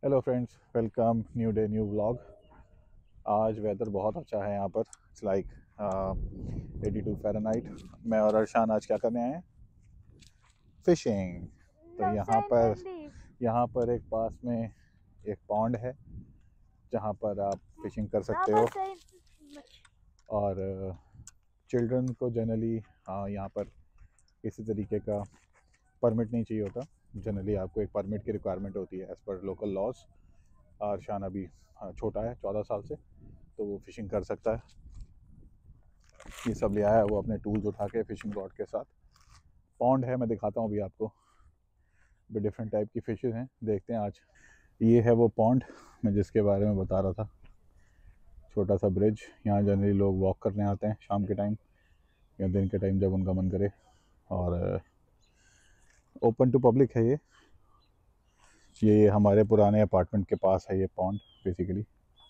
Hello friends, welcome new day new vlog. आज weather बहुत अच्छा है यहाँ पर। It's like 82 Fahrenheit. मैं और अर्शान आज क्या करने आए हैं? फिशिंग। तो No यहाँ sand पर and leaf. एक पास में एक पॉन्ड है जहाँ पर आप फिशिंग कर सकते Rubber हो। sand much. और चिल्ड्रन को जनरली यहाँ पर किसी तरीके का परमिट नहीं चाहिए होता। जनरली आपको एक परमिट की रिक्वायरमेंट होती है as per local laws. Arshan अभी छोटा है, 14 साल से, तो वो फिशिंग कर सकता है। ये सब ले आया है वो अपने टूल्स उठा के फिशिंग रॉड के साथ। पॉन्ड है, मैं दिखाता हूँ अभी आपको। भी डिफरेंट टाइप की फिशेज हैं, देखते हैं आज। ये है वो पॉन्ड मैं जिसके बारे में बता रहा था। छोटा सा ब्रिज, यहाँ जनरली लोग वॉक करने आते हैं शाम के टाइम या दिन के टाइम जब उनका मन करे। और ओपन टू पब्लिक है ये हमारे पुराने अपार्टमेंट के पास है ये पॉन्ड बेसिकली।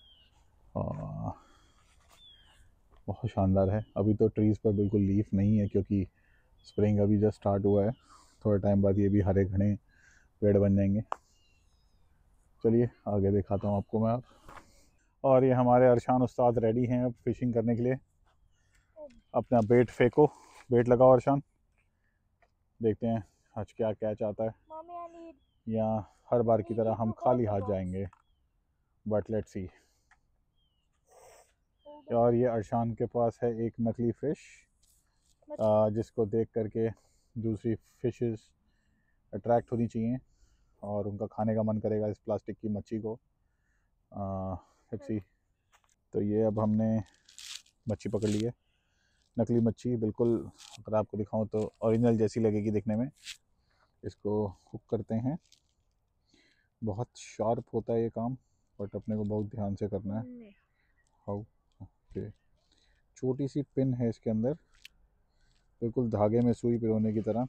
बहुत शानदार है। अभी तो ट्रीज़ पर बिल्कुल लीफ नहीं है क्योंकि स्प्रिंग अभी जस्ट स्टार्ट हुआ है। थोड़े टाइम बाद ये भी हरे घने पेड़ बन जाएंगे। चलिए आगे दिखाता हूँ आपको मैं अब। और ये हमारे अरशान उस्ताद रेडी हैं अब फिशिंग करने के लिए। अपना बेट फेंको, बेट लगाओ अरशान। देखते हैं आज क्या कैच आता है। Mommy, या हर बार की need तरह you हम to खाली hold the हाथ box. जाएंगे, but let's see. Hold the और box. ये अरशान के पास है एक नकली फ़िश, Much. जिसको देख करके दूसरी फिशेस अट्रैक्ट होनी चाहिए और उनका खाने का मन करेगा इस प्लास्टिक की मच्छी को। Let's see. तो ये अब हमने मच्छी पकड़ ली है, नकली मच्छी बिल्कुल। अगर आपको दिखाऊं तो ओरिजिनल जैसी लगेगी दिखने में। इसको कुक करते हैं। बहुत शार्प होता है ये काम, बट अपने को बहुत ध्यान से करना है। Mm. How okay. छोटी सी पिन है इसके अंदर, बिल्कुल धागे में सुई पिरोने की तरह।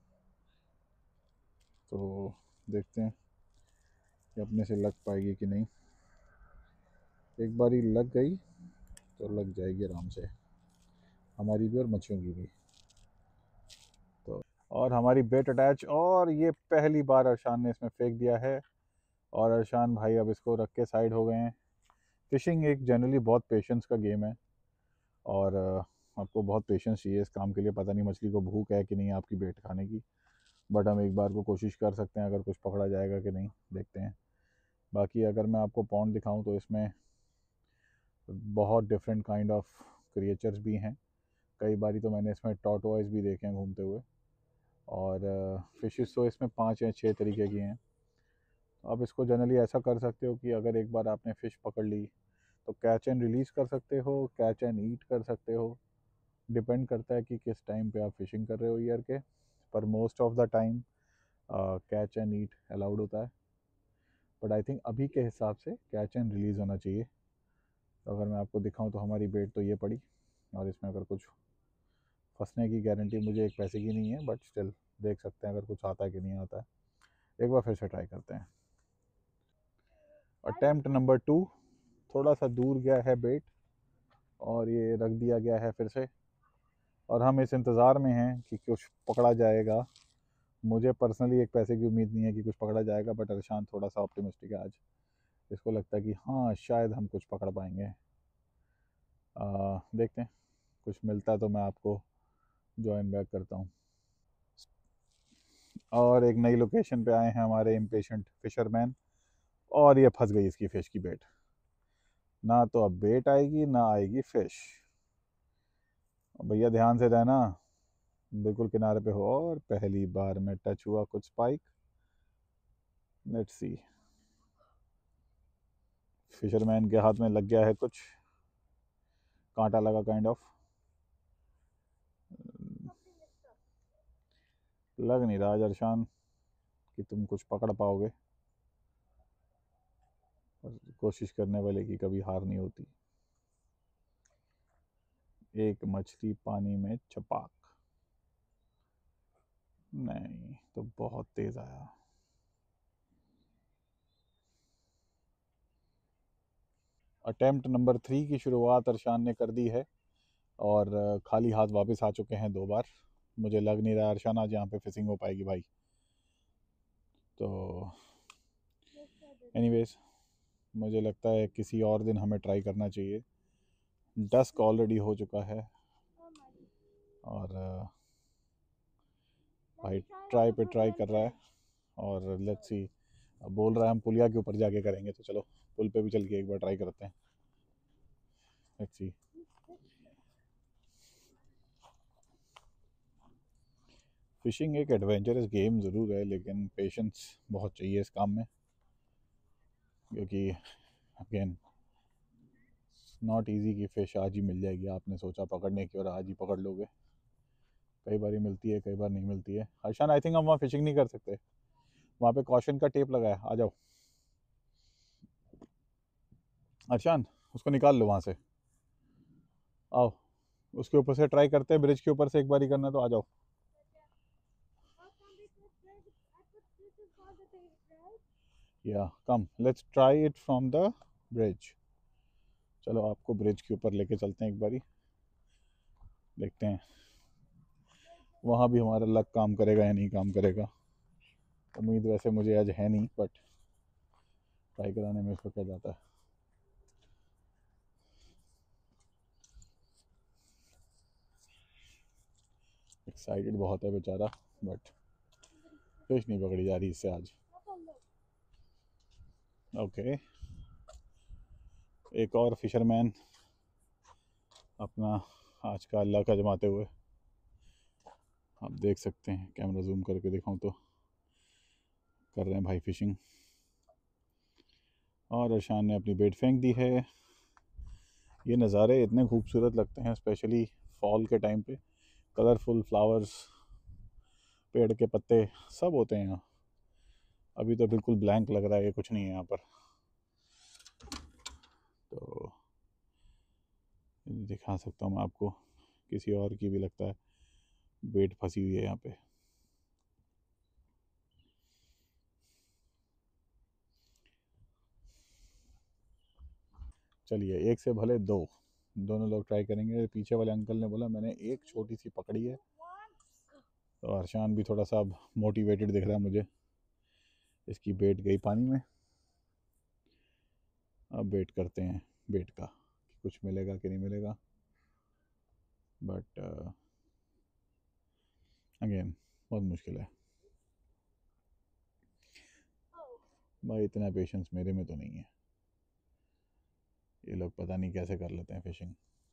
तो देखते हैं कि अपने से लग पाएगी कि नहीं। एक बारी लग गई तो लग जाएगी आराम से, हमारी भी और मच्छियों की भी। तो और हमारी बेट अटैच, और ये पहली बार अरशान ने इसमें फेंक दिया है। और अरशान भाई अब इसको रख के साइड हो गए हैं। फ़िशिंग एक जनरली बहुत पेशेंस का गेम है। और आपको बहुत पेशेंस चाहिए इस काम के लिए। पता नहीं मछली को भूख है कि नहीं आपकी बेट खाने की, बट हम एक बार को कोशिश कर सकते हैं अगर कुछ पकड़ा जाएगा कि नहीं, देखते हैं। बाकी अगर मैं आपको पॉन्ड दिखाऊं तो इसमें बहुत डिफरेंट काइंड ऑफ क्रिएचर्स भी हैं। कई बारी तो मैंने इसमें टॉर्टोइज भी देखे हैं घूमते हुए। और फिशेस तो इसमें 5 या 6 तरीके की हैं। आप इसको जनरली ऐसा कर सकते हो कि अगर एक बार आपने फ़िश पकड़ ली तो कैच एंड रिलीज़ कर सकते हो, कैच एंड ईट कर सकते हो। डिपेंड करता है कि किस टाइम पे आप फ़िशिंग कर रहे हो ईयर के। पर most of the time catch and eat allowed होता है। बट आई थिंक अभी के हिसाब से कैच एंड रिलीज़ होना चाहिए। तो अगर मैं आपको दिखाऊं तो हमारी बेट तो ये पड़ी, और इसमें अगर कुछ फंसने की गारंटी मुझे एक पैसे की नहीं है, बट स्टिल देख सकते हैं अगर कुछ आता है कि नहीं आता है। एक बार फिर से ट्राई करते हैं। Attempt number 2। थोड़ा सा दूर गया है बेट और ये रख दिया गया है फिर से। और हम इस इंतज़ार में हैं कि कुछ पकड़ा जाएगा। मुझे पर्सनली एक पैसे की उम्मीद नहीं है कि कुछ पकड़ा जाएगा, बट अरशान थोड़ा सा ऑप्टिमिस्टिक है आज। इसको लगता है कि हाँ शायद हम कुछ पकड़ पाएंगे। देखते हैं, कुछ मिलता है तो मैं आपको जॉइन बैक करता हूँ। और एक नई लोकेशन पे आए हैं हमारे इम्पेशेंट फिशरमैन, और ये फंस गई इसकी फ़िश की बेट। ना तो अब बेट आएगी ना आएगी फ़िश। भैया ध्यान से रहना, बिल्कुल किनारे पे हो। और पहली बार में टच हुआ कुछ स्पाइक। Let's see. फिशरमैन के हाथ में लग गया है कुछ, कांटा लगा काइंड ऑफ। लग नहीं रहा अरशान कि तुम कुछ पकड़ पाओगे, पर कोशिश करने वाले की कभी हार नहीं होती। एक मछली पानी में छपाक, नहीं तो बहुत तेज आया। अटेम्प्ट नंबर 3 की शुरुआत अरशान ने कर दी है, और खाली हाथ वापस आ चुके हैं 2 बार। मुझे लग नहीं रहा अरशान आज यहाँ पे फिशिंग हो पाएगी भाई। तो एनीवेज, मुझे लगता है किसी और दिन हमें ट्राई करना चाहिए। डस्क ऑलरेडी हो चुका है और भाई ट्राई पे ट्राई कर रहा है और लेट्स सी। अब बोल रहा है हम पुलिया के ऊपर जाके करेंगे, तो चलो पुल पे भी चल के एक बार ट्राई करते हैं। Let's see. फ़िशिंग एक एडवेंचरस गेम ज़रूर है, लेकिन पेशेंस बहुत चाहिए इस काम में, क्योंकि अगेन नॉट इजी कि फ़िश आज ही मिल जाएगी। आपने सोचा पकड़ने की और आज ही पकड़ लोगे। कई बार मिलती है, कई बार नहीं मिलती है। हर्षान, आई थिंक हम वहाँ फ़िशिंग नहीं कर सकते, वहाँ पे कॉशन का टेप लगा है। आ जाओ हर्षान, उसको निकाल लो वहाँ से। आओ, उसके ऊपर से ट्राई करते हैं, ब्रिज के ऊपर से एक बार ही करना, तो आ जाओ। या come, let's try it from the bridge. चलो आपको ब्रिज के ऊपर लेके चलते हैं एक बारी, देखते हैं वहाँ भी हमारा लक काम करेगा या नहीं काम करेगा। उम्मीद वैसे मुझे आज है नहीं, बट ट्राई कराने में इसको क्या जाता है। एक्साइटेड बहुत है बेचारा, बट फिश नहीं पकड़ी जा रही इससे आज। ओके, एक और फिशरमैन अपना आज का अल्लाह आजमाते हुए, आप देख सकते हैं, कैमरा जूम करके दिखाऊं तो कर रहे हैं भाई फिशिंग। और अर्शान ने अपनी बेट फेंक दी है। ये नज़ारे इतने खूबसूरत लगते हैं, स्पेशली फॉल के टाइम पे। कलरफुल फ्लावर्स, पेड़ के पत्ते सब होते हैं यहाँ। अभी तो बिल्कुल ब्लैंक लग रहा है, कुछ नहीं है यहाँ पर। तो दिखा सकता हूँ मैं आपको, किसी और की भी लगता है बेट फंसी हुई है यहाँ पे। चलिए, एक से भले दो, दोनों लोग ट्राई करेंगे। पीछे वाले अंकल ने बोला मैंने एक छोटी सी पकड़ी है, तो हर्षान भी थोड़ा सा अब मोटिवेटेड दिख रहा है मुझे। इसकी बेट गई पानी में, अब वेट करते हैं बेट का कि कुछ मिलेगा कि नहीं मिलेगा। बट अगेन बहुत मुश्किल है भाई, इतना पेशेंस मेरे में तो नहीं है। ये लोग पता नहीं कैसे कर लेते हैं फिशिंग।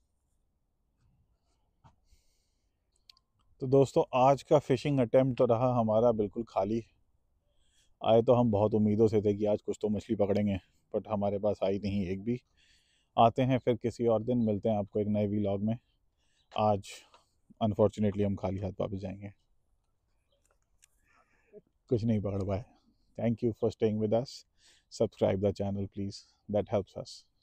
तो दोस्तों, आज का फिशिंग अटेम्प्ट तो रहा हमारा बिल्कुल खाली। आए तो हम बहुत उम्मीदों से थे कि आज कुछ तो मछली पकड़ेंगे, बट हमारे पास आई नहीं एक भी। आते हैं फिर किसी और दिन, मिलते हैं आपको एक नए व्लॉग में। आज अनफॉर्चुनेटली हम खाली हाथ वापस जाएंगे, कुछ नहीं पकड़ पाए। Thank you for staying with us. Subscribe the channel please, that helps us.